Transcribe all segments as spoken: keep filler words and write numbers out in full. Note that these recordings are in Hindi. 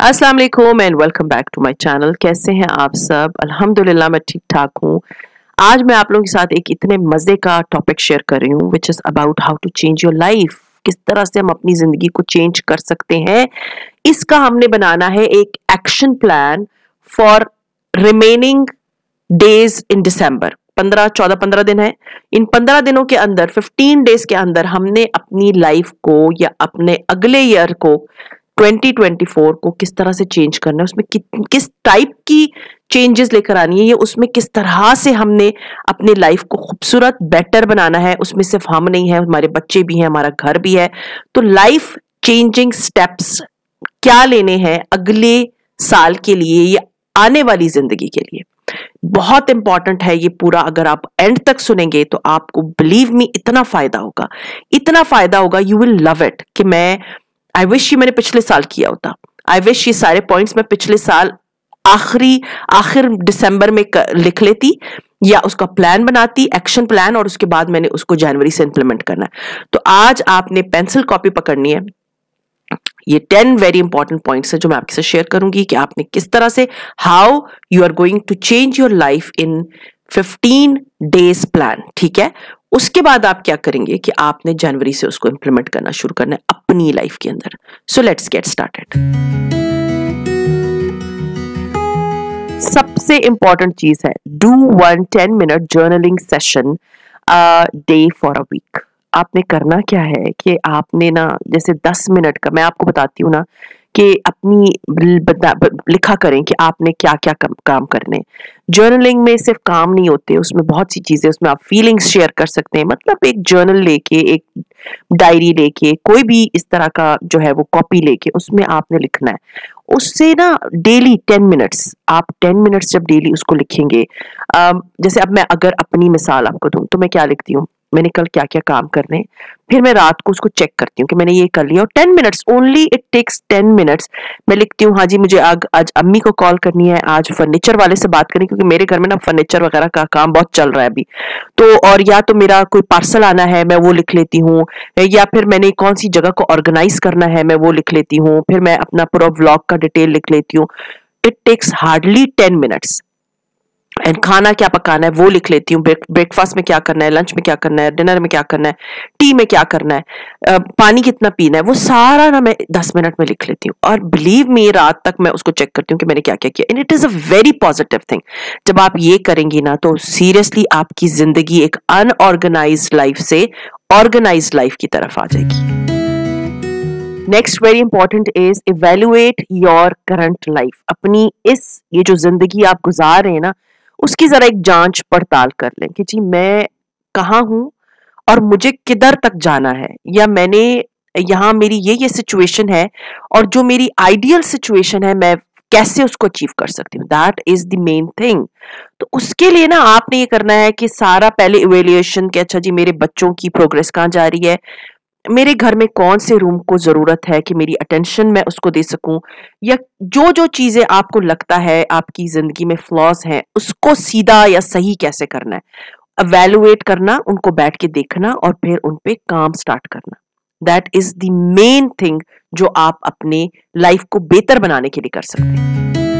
अस्सलाम वालेकुम and welcome back to my channel. कैसे हैं आप सब? अल्हम्दुलिल्लाह मैं ठीक ठाक हूँ। आज मैं आप लोगों के साथ एक इतने मज़े का टॉपिक शेयर कर रही हूँ which is about how to change your life. किस तरह से हम अपनी ज़िंदगी को चेंज कर सकते हैं, इसका हमने बनाना है एक action plan for remaining days in December. पंद्रह चौदह पंद्रह दिन है। इन पंद्रह दिनों के अंदर फिफ्टीन डेज के अंदर हमने अपनी लाइफ को या अपने अगले ईयर को ट्वेंटी ट्वेंटी फोर को किस तरह से चेंज करना है, उसमें कि, किस टाइप की चेंजेस लेकर आनी है, ये उसमें किस तरह से हमने अपनी लाइफ को खूबसूरत बेटर बनाना है। उसमें सिर्फ हम नहीं है, हमारे बच्चे भी हैं, हमारा घर भी है। तो लाइफ चेंजिंग स्टेप्स क्या लेने हैं अगले साल के लिए या आने वाली जिंदगी के लिए, बहुत इंपॉर्टेंट है ये पूरा। अगर आप एंड तक सुनेंगे तो आपको बिलीव मी इतना फायदा होगा, इतना फायदा होगा, यू विल लव इट। कि मैं आई विश ये मैंने पिछले साल किया होता। आई विश ये सारे पॉइंट्स मैं पिछले साल आखिरी आखिर दिसंबर में लिख लेती या उसका प्लान बनाती, एक्शन प्लान, और उसके बाद मैंने उसको जनवरी से इंप्लीमेंट करना है। तो आज आपने पेंसिल कॉपी पकड़नी है। ये टेन वेरी इंपॉर्टेंट पॉइंट्स है जो मैं आपके साथ शेयर करूंगी कि आपने किस तरह से, how you are going to change your life in fifteen days plan. ठीक है, उसके बाद आप क्या करेंगे कि आपने जनवरी से उसको इंप्लीमेंट करना शुरू करना है अपनी लाइफ के अंदर। So let's get started. सबसे इंपॉर्टेंट चीज है, do one ten minute journaling session day for a week. आपने करना क्या है कि आपने ना जैसे दस मिनट का, मैं आपको बताती हूँ ना कि अपनी लिखा करें कि आपने क्या क्या काम करने। जर्नलिंग में सिर्फ काम नहीं होते, उसमें बहुत सी चीजें, उसमें आप फीलिंग्स शेयर कर सकते हैं। मतलब एक जर्नल लेके, एक डायरी लेके, कोई भी इस तरह का जो है वो कॉपी लेके उसमें आपने लिखना है। उससे ना डेली टेन मिनट्स, आप टेन मिनट्स जब डेली उसको लिखेंगे, जैसे अब मैं अगर अपनी मिसाल आपको दूं तो मैं क्या लिखती हूँ, मैंने कल क्या क्या काम करने, फिर मैं रात को उसको चेक करती हूँ कि मैंने ये कर लिया, और ten minutes only, it takes ten minutes. मैं लिखती हूँ, हाँ जी मुझे आज आज अम्मी को कॉल करनी है, आज फर्नीचर वाले से बात करनी, क्योंकि मेरे घर में ना फर्नीचर वगैरह का काम बहुत चल रहा है अभी तो, और या तो मेरा कोई पार्सल आना है मैं वो लिख लेती हूँ, या फिर मैंने कौन सी जगह को ऑर्गेनाइज करना है मैं वो लिख लेती हूँ, फिर मैं अपना पूरा व्लॉग का डिटेल लिख लेती हूँ। It takes hardly ten minutes. And खाना क्या पकाना है वो लिख लेती हूँ, ब्रेकफास्ट में क्या करना है, लंच में क्या करना है, डिनर में क्या करना है, टी में क्या करना है, uh, पानी कितना पीना है, वो सारा ना मैं दस मिनट में लिख लेती हूँ। और बिलीव मी, रात तक मैं उसको चेक करती हूँ कि मैंने क्या क्या किया। And it is a very positive thing. जब आप ये करेंगी ना तो सीरियसली आपकी जिंदगी एक अनऑर्गेनाइज्ड लाइफ से ऑर्गेनाइज्ड लाइफ की तरफ आ जाएगी। Next very important is evaluate your current life. अपनी इस ये जो जिंदगी आप गुजार रहे हैं ना, उसकी जरा एक जांच पड़ताल कर लें कि जी मैं कहाँ हूं और मुझे किधर तक जाना है, या मैंने यहाँ मेरी ये ये सिचुएशन है और जो मेरी आइडियल सिचुएशन है मैं कैसे उसको अचीव कर सकती हूँ। That is the main thing. तो उसके लिए ना आपने ये करना है कि सारा पहले इवेल्युएशन कि अच्छा जी मेरे बच्चों की प्रोग्रेस कहाँ जा रही है, मेरे घर में कौन से रूम को जरूरत है कि मेरी अटेंशन मैं उसको दे सकूं, या जो जो चीजें आपको लगता है आपकी जिंदगी में फ्लॉज हैं उसको सीधा या सही कैसे करना है। एवेलुएट करना, उनको बैठ के देखना और फिर उन पे काम स्टार्ट करना। That is the main thing जो आप अपने लाइफ को बेहतर बनाने के लिए कर सकते हैं।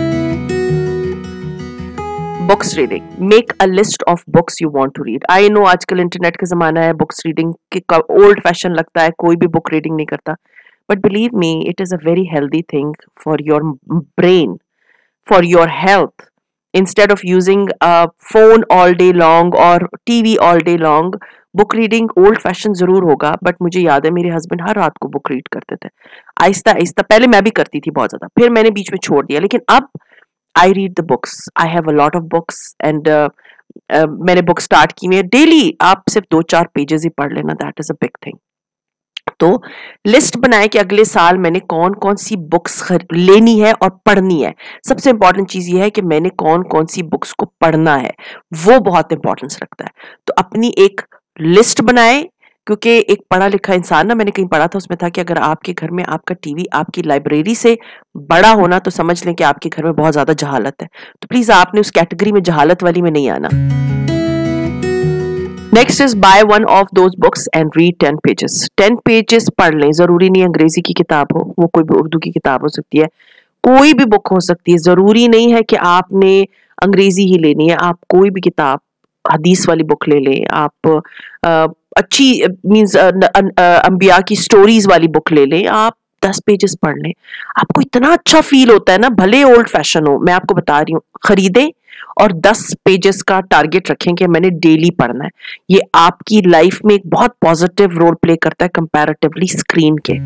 Books reading, make a list of books you want to read. I know आजकल इंटरनेट का जमाना है, बुक्स रीडिंग के ओल्ड फैशन लगता है, कोई भी बुक रीडिंग नहीं करता, but believe me it is a very healthy thing for your brain, for your health. Instead of using phone all day long और TV all day long, book reading old fashion जरूर होगा, बट मुझे याद है मेरे हस्बैंड हर रात को बुक रीड करते थे। आहिस्ता आहिस्ता, पहले मैं भी करती थी बहुत ज्यादा, फिर मैंने बीच में छोड़ दिया, लेकिन अब I read the books. I have a lot of books and uh, uh, मैंने बुक स्टार्ट की है। डेली आप सिर्फ दो चार पेजेस ही पढ़ लेना, that is a big thing. तो लिस्ट बनाए कि अगले साल मैंने कौन कौन सी बुक्स लेनी है और पढ़नी है। सबसे इंपॉर्टेंट चीज ये है कि मैंने कौन कौन सी बुक्स को पढ़ना है, वो बहुत इंपॉर्टेंस रखता है। तो अपनी एक लिस्ट बनाए, क्योंकि एक पढ़ा लिखा इंसान ना, मैंने कहीं पढ़ा था उसमें था कि अगर आपके घर में आपका टीवी आपकी लाइब्रेरी से बड़ा होना तो समझ लें कि आपके घर में बहुत ज्यादा जहालत है। तो प्लीज आपने उस कैटेगरी में जहालत वाली में नहीं आना। Next is buy one of those books and read ten pages. Ten pages पढ़ लें, जरूरी नहीं अंग्रेजी की किताब हो, वो कोई भी उर्दू की किताब हो सकती है। कोई भी बुक हो सकती है, जरूरी नहीं है कि आपने अंग्रेजी ही लेनी है, आप कोई भी किताब, हदीस वाली बुक ले लें, आप अ, अच्छी मीन्स अंबिया की स्टोरीज वाली बुक ले लें, आप दस पेजेस पढ़ लें, आपको इतना अच्छा फील होता है ना, भले ओल्ड फैशन हो, मैं आपको बता रही हूँ, खरीदें और दस पेजेस का टारगेट रखें कि मैंने डेली पढ़ना है। ये आपकी लाइफ में एक बहुत पॉजिटिव रोल प्ले करता है कंपैरेटिवली स्क्रीन के।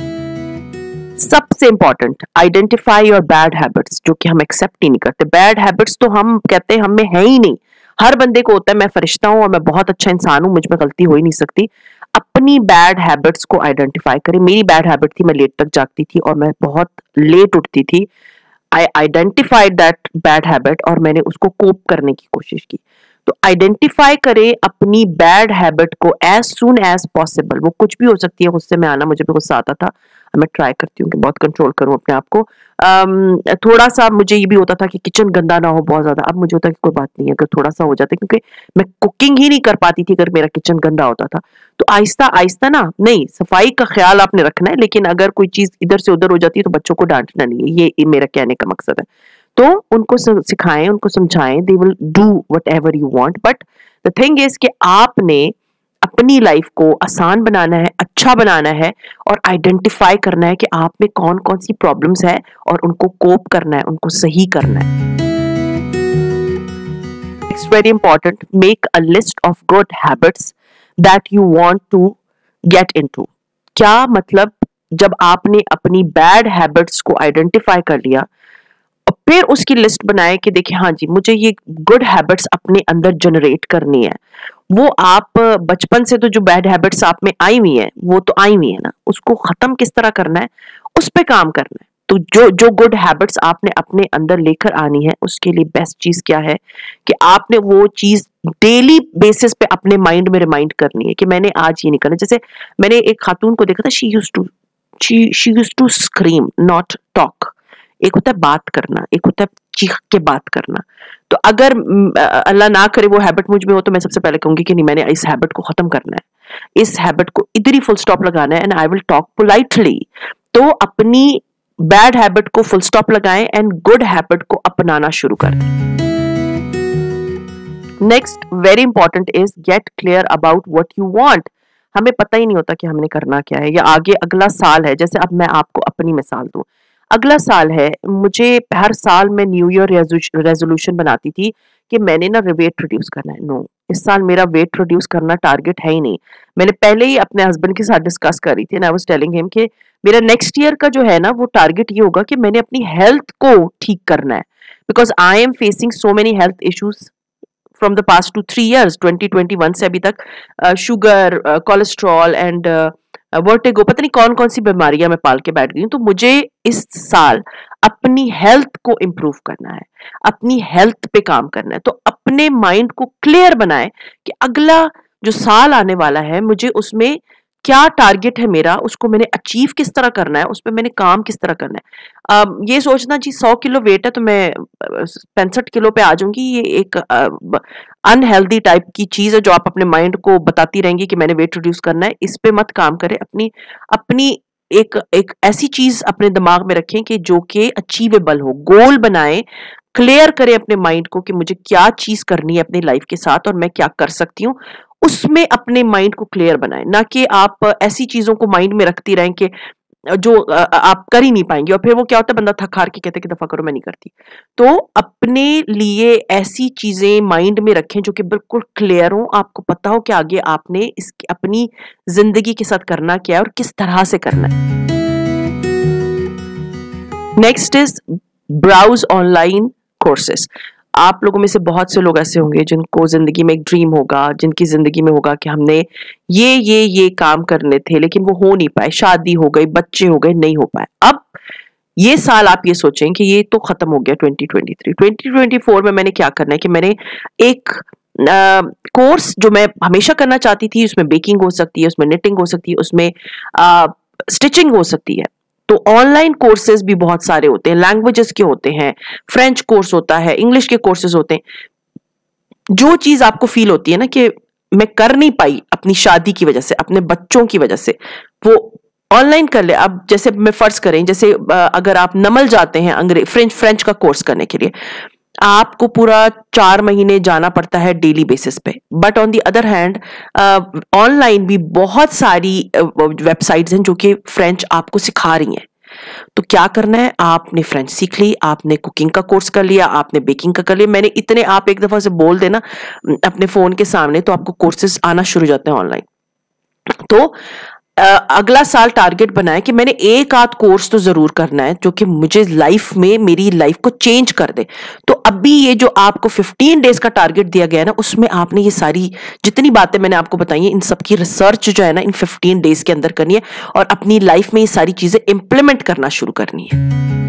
सबसे important, identify your bad habits, जो कि हम एक्सेप्ट ही नहीं करते। बैड हैबिट्स तो हम कहते हैं हमें है ही नहीं, हर बंदे को होता है, मैं फरिश्ता हूं और मैं बहुत अच्छा इंसान हूं, मुझ में गलती हो ही नहीं सकती। अपनी बैड हैबिट्स को आइडेंटिफाई करें। मेरी बैड हैबिट थी, मैं लेट तक जागती थी और मैं बहुत लेट उठती थी। I identified that bad habit और मैंने उसको कोप करने की कोशिश की। तो आइडेंटिफाई करें अपनी बैड हैबिट को एज सून एज पॉसिबल। वो कुछ भी हो सकती है, गुस्से में आना, मुझे भी गुस्सा आता था, मैं ट्राई करती हूँ कि बहुत कंट्रोल करूँ अपने आप को। um, थोड़ा सा मुझे ये भी होता था कि किचन गंदा ना हो बहुत ज्यादा, अब मुझे होता है कि कोई बात नहीं है अगर थोड़ा सा हो जाता है, क्योंकि मैं कुकिंग ही नहीं कर पाती थी अगर मेरा किचन गंदा होता था। तो आहिस्ता आहिस्ता ना, नहीं, सफाई का ख्याल आपने रखना है, लेकिन अगर कोई चीज इधर से उधर हो जाती है तो बच्चों को डांटना नहीं है, ये, ये मेरा कहने का मकसद है। तो उनको सिखाएं, उनको समझाएं, they will do whatever you want, but the thing is कि आपने अपनी लाइफ को आसान बनाना है, अच्छा बनाना है और आइडेंटिफाई करना है कि आप में कौन कौन सी प्रॉब्लम्स है और उनको कोप करना है, उनको सही करना है। It's very important, make a list of good habits that you want to get into. क्या मतलब, जब आपने अपनी बैड हैबिट्स को आइडेंटिफाई कर लिया, फिर उसकी लिस्ट बनाए कि देखिए हाँ जी, मुझे ये गुड हैबिट्स अपने अंदर जनरेट करनी है। वो आप बचपन से तो जो बैड हैबिट्स आप में आई हुई है, वो तो आई हुई है ना, उसको खत्म किस तरह करना है, उस पे काम करना है। तो जो जो गुड हैबिट्स आपने अपने अंदर लेकर आनी है, उसके लिए बेस्ट चीज क्या है कि आपने वो चीज डेली बेसिस पे अपने माइंड में रिमाइंड करनी है कि मैंने आज ये नहीं करना। जैसे मैंने एक खातून को देखा था, she used to she used to scream not talk. एक होता है बात करना, एक होता है चीख के बात करना। तो अगर अल्लाह ना करे वो हैबिट मुझ में हो, तो मैं सबसे पहले कहूंगी कि नहीं, मैंने इस हैबिट को खत्म करना है, इस हैबिट को इधर ही फुल स्टॉप लगाना है, and I will talk politely. तो अपनी बैड हैबिट को फुल स्टॉप लगाएं एंड गुड हैबिट को अपनाना शुरू करें। Next very important is get clear about what you want. हमें पता ही नहीं होता कि हमने करना क्या है, या आगे अगला साल है। जैसे अब मैं आपको अपनी मिसाल दूं, अगला साल है, मुझे हर साल में न्यू ईयर रेजोल्यूशन बनाती थी कि मैंने ना वेट रिड्यूस करना है। नो, इस साल मेरा वेट रिड्यूस करना टारगेट है ही नहीं। मैंने पहले ही अपने हस्बैंड के साथ डिस्कस करी थी, and I was telling him कि मेरा नेक्स्ट ईयर का जो है ना, वो टारगेट ये होगा कि मैंने अपनी हेल्थ को ठीक करना है, because I am facing so many health issues from the past two three years, twenty twenty one से अभी तक, शुगर, कोलेस्ट्रॉल एंड वर्टिगो, पता नहीं कौन कौन सी बीमारियां मैं पाल के बैठ गई हूँ। तो मुझे इस साल अपनी हेल्थ को इम्प्रूव करना है, अपनी हेल्थ पे काम करना है। तो अपने माइंड को क्लियर बनाए कि अगला जो साल आने वाला है, मुझे उसमें क्या टारगेट है मेरा, उसको मैंने अचीव किस तरह करना है, उस पर मैंने काम किस तरह करना है। आ, ये सोचना जी सौ किलो वेट है तो मैं पैंसठ किलो पे आ जाऊंगी, ये एक अनहेल्दी टाइप की चीज है जो आप अपने माइंड को बताती रहेंगी कि मैंने वेट रिड्यूस करना है। इस पे मत काम करें। अपनी अपनी एक एक ऐसी चीज अपने दिमाग में रखें कि जो कि अचीवेबल हो, गोल बनाएं, क्लियर करें अपने माइंड को कि मुझे क्या चीज करनी है अपनी लाइफ के साथ और मैं क्या कर सकती हूँ। उसमें अपने माइंड को क्लियर बनाएं, ना कि आप ऐसी चीजों को माइंड में रखती रहें कि जो आप कर ही नहीं पाएंगे, और फिर वो क्या होता है, बंदा थक हार के कहता है कि दफा करो, मैं नहीं करती। तो अपने लिए ऐसी चीजें माइंड में रखें जो कि बिल्कुल क्लियर हो, आपको पता हो कि आगे आपने इस अपनी जिंदगी के साथ करना क्या है और किस तरह से करना है। Next is browse online courses. आप लोगों में से बहुत से लोग ऐसे होंगे जिनको जिंदगी में एक ड्रीम होगा, जिनकी जिंदगी में होगा कि हमने ये ये ये काम करने थे लेकिन वो हो नहीं पाए, शादी हो गई, बच्चे हो गए, नहीं हो पाए। अब ये साल आप ये सोचें कि ये तो खत्म हो गया twenty twenty three, twenty twenty four में मैंने क्या करना है कि मैंने एक कोर्स जो मैं हमेशा करना चाहती थी, उसमें बेकिंग हो सकती है, उसमें निटिंग हो सकती है, उसमें स्टिचिंग हो सकती है। तो ऑनलाइन कोर्सेज भी बहुत सारे होते हैं, लैंग्वेजेस के होते हैं, फ्रेंच कोर्स होता है, इंग्लिश के कोर्सेज होते हैं। जो चीज आपको फील होती है ना कि मैं कर नहीं पाई अपनी शादी की वजह से, अपने बच्चों की वजह से, वो ऑनलाइन कर ले। अब जैसे मैं फर्ज करें, जैसे अगर आप नमल जाते हैं अंग्रेज फ्रेंच फ्रेंच का कोर्स करने के लिए, आपको पूरा चार महीने जाना पड़ता है डेली बेसिस पे। But on the other hand online भी बहुत सारी वेबसाइट्स हैं जो कि फ्रेंच आपको सिखा रही हैं। तो क्या करना है, आपने फ्रेंच सीख ली, आपने कुकिंग का कोर्स कर लिया, आपने बेकिंग का कर लिया। मैंने इतने, आप एक दफा से बोल देना अपने फोन के सामने तो आपको कोर्सेज आना शुरू हो जाते हैं ऑनलाइन। तो Uh, अगला साल टारगेट बनाए कि मैंने एक आध कोर्स तो जरूर करना है जो कि मुझे लाइफ में, मेरी लाइफ को चेंज कर दे। तो अभी ये जो आपको फिफ्टीन डेज का टारगेट दिया गया है ना, उसमें आपने ये सारी जितनी बातें मैंने आपको बताई हैं, इन सब की रिसर्च जो है ना इन फिफ्टीन डेज के अंदर करनी है और अपनी लाइफ में ये सारी चीजें इंप्लीमेंट करना शुरू करनी है।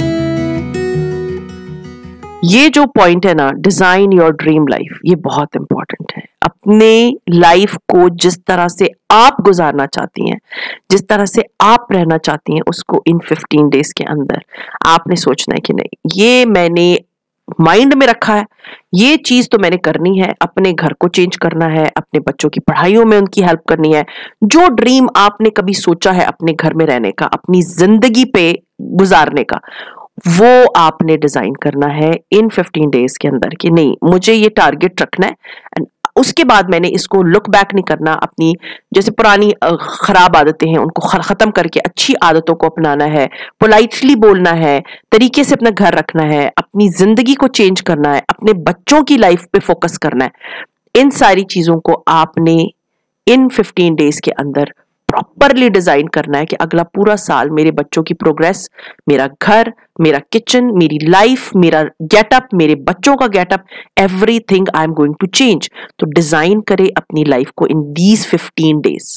ये जो पॉइंट है ना, डिजाइन योर ड्रीम लाइफ, ये बहुत इंपॉर्टेंट है। अपने लाइफ को जिस तरह से आप गुजारना चाहती हैं, जिस तरह से आप रहना चाहती हैं, उसको इन फिफ्टीन डेज के अंदर आपने सोचना है कि नहीं, ये मैंने माइंड में रखा है, ये चीज तो मैंने करनी है। अपने घर को चेंज करना है, अपने बच्चों की पढ़ाइयों में उनकी हेल्प करनी है। जो ड्रीम आपने कभी सोचा है अपने घर में रहने का, अपनी जिंदगी पे गुजारने का, वो आपने डिजाइन करना है इन फिफ्टीन डेज के अंदर कि नहीं, मुझे ये टारगेट रखना है। एंड उसके बाद मैंने इसको लुक बैक नहीं करना, अपनी जैसे पुरानी खराब आदतें हैं उनको खत्म करके अच्छी आदतों को अपनाना है, पोलाइटली बोलना है, तरीके से अपना घर रखना है, अपनी जिंदगी को चेंज करना है, अपने बच्चों की लाइफ पे फोकस करना है। इन सारी चीजों को आपने इन फिफ्टीन डेज के अंदर प्रॉपरली डिजाइन करना है कि अगला पूरा साल मेरे बच्चों की प्रोग्रेस, मेरा घर, मेरा किचन, मेरी लाइफ, मेरा गेटअप, मेरे बच्चों का getup, everything I am going to change. तो डिजाइन करें अपनी लाइफ को in these fifteen days.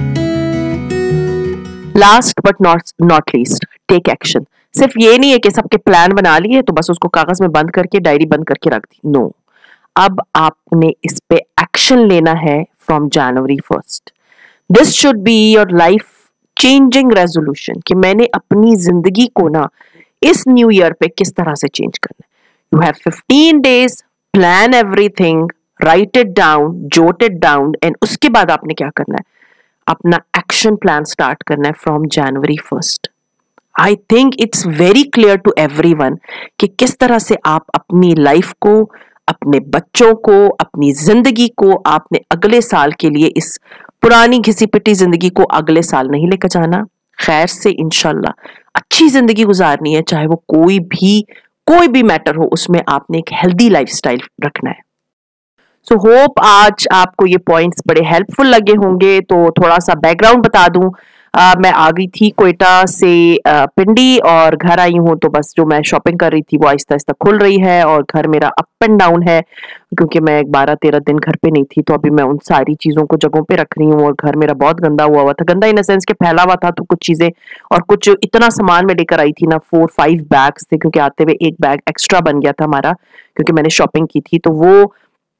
Last but not not least, take action. सिर्फ ये नहीं है कि सबके प्लान बना लिए तो बस उसको कागज में बंद करके, डायरी बंद करके रख दी। नो, अब आपने इस पे एक्शन लेना है from January first. This should be your life changing resolution कि मैंने अपनी जिंदगी को ना इस न्यू ईयर पे किस तरह से चेंज करना है। You have fifteen days, plan everything, write it down, jot it down, and उसके बाद आपने क्या करना है, अपना एक्शन प्लान स्टार्ट करना है from January first. I think it's very clear to everyone कि किस तरह से आप अपनी लाइफ को, अपने बच्चों को, अपनी जिंदगी को आपने अगले साल के लिए, इस पुरानी घिसी पिटी जिंदगी को अगले साल नहीं लेकर जाना। खैर से इंशाल्लाह अच्छी जिंदगी गुजारनी है, चाहे वो कोई भी कोई भी मैटर हो, उसमें आपने एक हेल्दी लाइफस्टाइल रखना है। सो so, होप आज आपको ये पॉइंट्स बड़े हेल्पफुल लगे होंगे। तो थोड़ा सा बैकग्राउंड बता दूं, Uh, मैं आ गई थी कोयटा से uh, पिंडी और घर आई हूँ, तो बस जो मैं शॉपिंग कर रही थी वो आहिस्ता आहिस्ता खुल रही है और घर मेरा अप एंड डाउन है क्योंकि मैं बारह तेरह दिन घर पे नहीं थी। तो अभी मैं उन सारी चीजों को जगहों पे रख रही हूँ और घर मेरा बहुत गंदा हुआ हुआ था। गंदा इन द सेंस के फैला हुआ था, तो कुछ चीजें और कुछ इतना सामान मैं लेकर आई थी ना, फोर फाइव बैग्स थे क्योंकि आते हुए एक बैग एक्स्ट्रा बन गया था हमारा क्योंकि मैंने शॉपिंग की थी। तो वो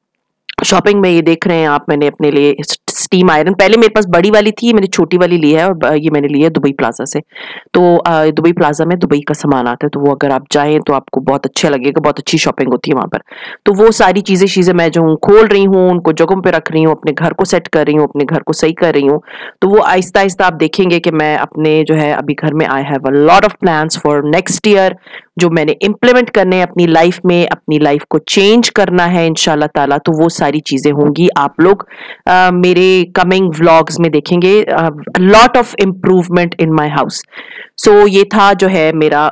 शॉपिंग में ये देख रहे हैं आप, मैंने अपने लिए स्टीम आयरन, पहले मेरे पास बड़ी वाली थी, मैंने छोटी वाली ली है और ये मैंने लिया है दुबई प्लाजा से। तो दुबई प्लाजा में दुबई का सामान आता है, तो वो अगर आप जाएं तो आपको बहुत अच्छा लगेगा, बहुत अच्छी शॉपिंग होती है वहां पर। तो वो सारी चीजें चीजें मैं जो खोल रही हूँ, उनको जगहों पे रख रही हूँ, अपने घर को सेट कर रही हूँ, अपने घर को सही कर रही हूँ। तो वो आहिस्ता आहिस्ता आप देखेंगे कि मैं अपने जो है अभी घर में I have a lot of plans for next year जो मैंने इम्प्लीमेंट करने हैं अपनी लाइफ में, अपनी लाइफ को चेंज करना है इंशाल्लाह ताला। तो वो सारी चीजें होंगी, आप लोग uh, मेरे कमिंग व्लॉग्स में देखेंगे। Lot of improvement in my house. So ये था जो है मेरा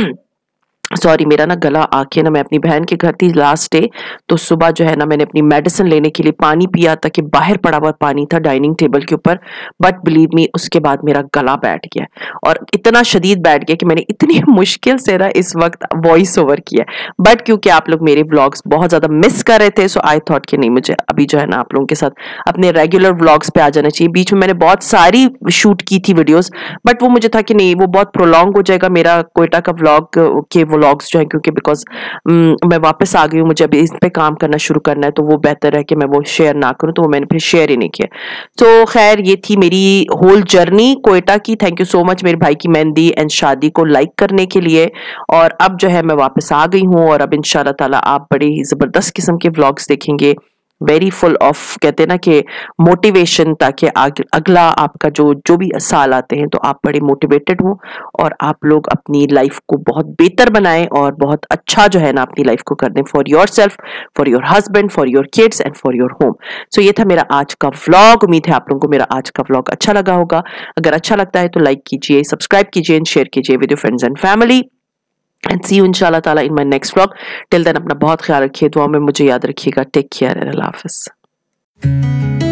सॉरी मेरा ना गला आके ना, मैं अपनी बहन के घर थी लास्ट डे, तो सुबह जो है ना मैंने अपनी मेडिसिन लेने के लिए पानी पिया था कि बाहर पड़ा हुआ पानी था डाइनिंग टेबल के ऊपर, बट बिलीव मी उसके बाद मेरा गला बैठ गया और इतना शदीद बैठ गया कि मैंने इतनी मुश्किल से ना इस वक्त वॉइस ओवर किया। बट क्योंकि आप लोग मेरे व्लॉग्स बहुत ज्यादा मिस कर रहे थे, सो आई थॉट कि नहीं, मुझे अभी जो है ना आप लोगों के साथ अपने रेगुलर व्लॉग्स पे आ जाना चाहिए। बीच में मैंने बहुत सारी शूट की थी वीडियोस, बट वो मुझे था कि नहीं, वो बहुत प्रोलॉन्ग हो जाएगा मेरा कोयटा का व्लॉग के व्लॉग्स जो है, क्योंकि बिकॉज मैं वापस आ गई हूँ, मुझे अभी इस पे काम करना शुरू करना है, तो वो बेहतर है कि मैं वो शेयर ना करूँ, तो वो मैंने फिर शेयर ही नहीं किया। तो खैर ये थी मेरी होल जर्नी कोयटा की। थैंक यू सो मच मेरे भाई की मेहंदी एंड शादी को लाइक करने के लिए। और अब जो है मैं वापस आ गई हूँ और अब इंशाल्लाह ताला आप बड़े ही जबरदस्त किस्म के व्लॉग्स देखेंगे वेरी फुल ऑफ, कहते हैं ना कि मोटिवेशन, ताकि आग, अगला आपका जो जो भी साल आते हैं तो आप बड़े मोटिवेटेड हो और आप लोग अपनी लाइफ को बहुत बेहतर बनाएं और बहुत अच्छा जो है ना अपनी लाइफ को कर दें, for yourself, for your husband, for your kids and for your home. So ये था मेरा आज का व्लॉग। उम्मीद है आप लोगों को मेरा आज का व्लॉग अच्छा लगा होगा। अगर अच्छा लगता है तो लाइक कीजिए, सब्सक्राइब कीजिए एंड शेयर कीजिए with your friends and family. And see you इंशाल्लाह ताला in my next vlog. Till then अपना बहुत ख्याल रखिए, दुआ में मुझे याद रखिएगा। टेक केयर एंड अल्लाह हाफिज।